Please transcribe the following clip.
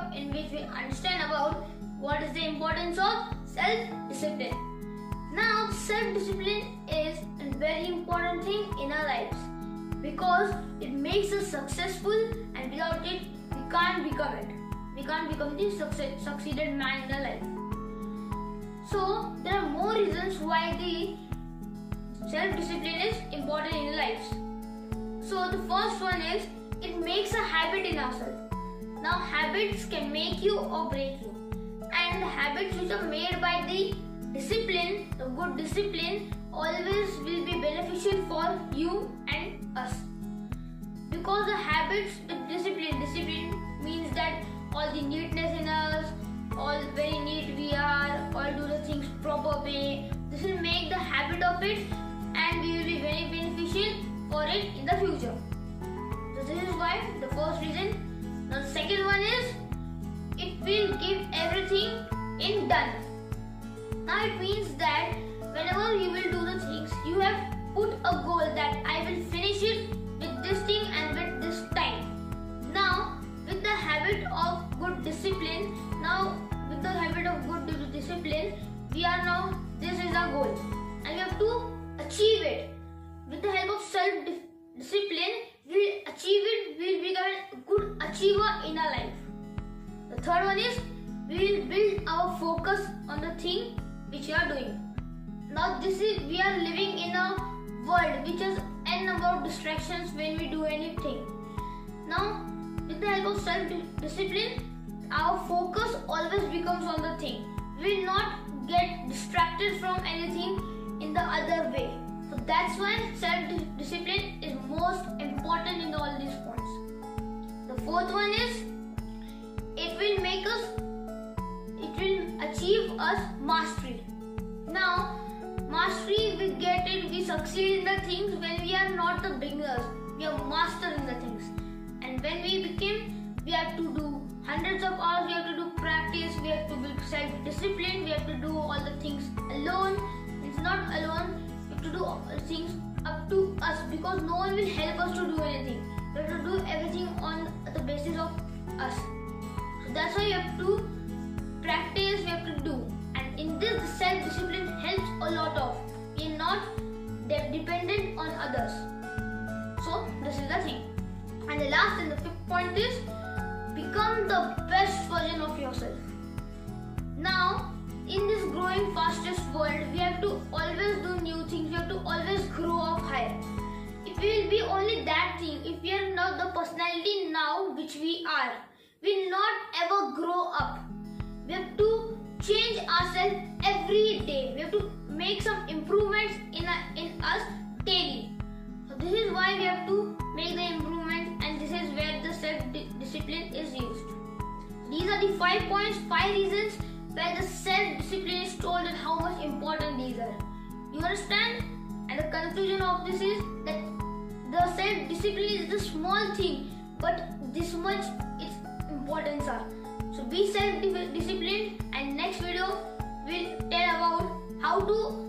in which we understand about what is the importance of self-discipline. Now, self-discipline is a very important thing in our lives because it makes us successful, and without it, we can't become it. We can't become the succeeded man in our life. So, there are more reasons why the self-discipline is important in our lives. So, the first one is it makes a habit in ourselves. Now, habits can make you or break you, and habits which are made by the discipline, the good discipline, always will be beneficial for you and us. Because the habits with discipline means that all the neatness in us, all very neat we are, all do the things proper way. This will make the habit of it, and we will be very beneficial for it in the future. So this is why the first reason. Now the second one is it will give everything in done. Now it means that whenever you will do the things, you have put a goal that I will finish it with this thing and with this time. Now with the habit of good discipline, we are now, this is our goal and we have to achieve it. With the help of self-discipline, we will achieve it, we will become a good achiever in our life. The third one is we will build our focus on the thing which we are doing. Now we are living in a world which has n number of distractions when we do anything. Now with the help of self-discipline, our focus always becomes on the thing. We will not get distracted from anything in the other way. So that's why self-discipline is most important in all these points. The fourth one is it will achieve us mastery. Now mastery, we get it, we succeed in the things when we are not the beginners, we are master in the things. And when we have to do hundreds of hours, we have to do practice, we have to be self-disciplined, we have to do all the things alone. It's not alone, we have to do all the things up to us because no one will help us to do anything. We have to do everything on the basis of us. So that's why you have to practice, we have to do. And in this, the self-discipline helps a lot of. We are not dependent on others. So this is the thing. And the last and the fifth point is become the best version of yourself. Now, in this growing fastest world, we have to always do new things. We have to always grow up higher. If we will be only that thing, if we are not the personality now which we are, we will not ever grow up. We have to change ourselves every day. We have to make some improvements in us daily. So this is why we have to make the improvements, and this is where the self-discipline is used. These are the 5 points, 5 reasons where the self-discipline is told and how much important these are. You understand? And the conclusion of this is that the self-discipline is the small thing, but this much its importance are. So be self-disciplined, and next video will tell about how to